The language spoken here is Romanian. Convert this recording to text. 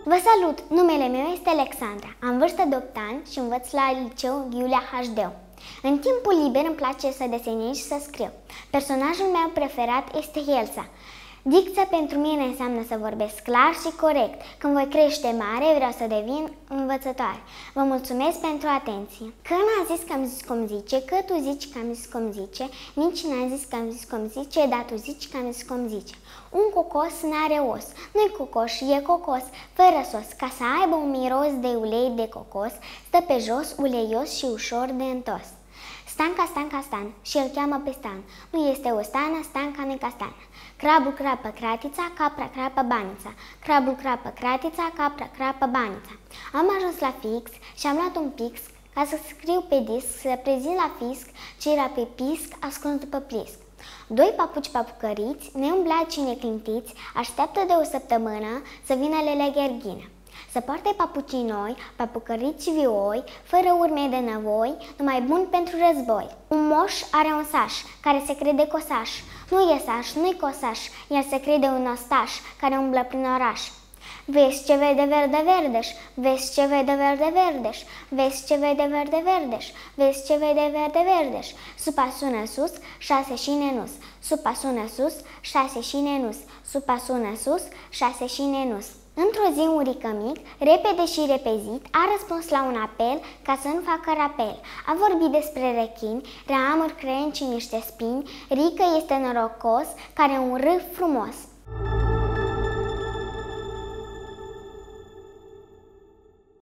Vă salut! Numele meu este Alexandra. Am vârstă de 8 ani și învăț la liceu Iulia HD. În timpul liber îmi place să desenez și să scriu. Personajul meu preferat este Elsa. Dicția pentru mine înseamnă să vorbesc clar și corect. Când voi crește mare, vreau să devin învățătoare. Vă mulțumesc pentru atenție. Că n-a zis că am zis cum zice, că tu zici că am zis cum zice, nici n-a zis că am zis cum zice, dar tu zici că am zis cum zice. Un cocos n-are os, nu-i cocoș, e cocos, fără sos. Ca să aibă un miros de ulei de cocos, stă pe jos, uleios și ușor de întors. Stanca, Stanca, Stan și îl cheamă pe Stan. Nu este o stană, Stanca nu-i castană. Crabul crapă cratița, capra crapă banița. Crabul crapă cratița, capra crapă banița. Am ajuns la fix și am luat un pix ca să scriu pe disc, să prezint la fisc ce era pe pisc, ascuns după plisc. Doi papuci papucăriți, neumblați și neclintiți, așteaptă de o săptămână să vină Lele Gherghină. Să poarte papucii noi, papucăriți și vioi, fără urme de năvoi, numai bun pentru război. Un moș are un saș, care se crede cosaș. Nu e saș, nu-i cosaș, el se crede un ostaș, care umblă prin oraș. Vezi ce vede verde verdeș, vezi ce vede verde verdeș, vezi ce vede verde verdeș, vezi ce vede verde verdeș. Supa sună sus, 6 și nenus. Supa sună sus, 6 și nenus. Supa sună sus, 6 și nenus. Într-o zi un rică mic, repede și repezit, a răspuns la un apel ca să nu facă rapel. A vorbit despre rechini, reamuri, crengi și niște spini. Rică este norocos, care un râs frumos.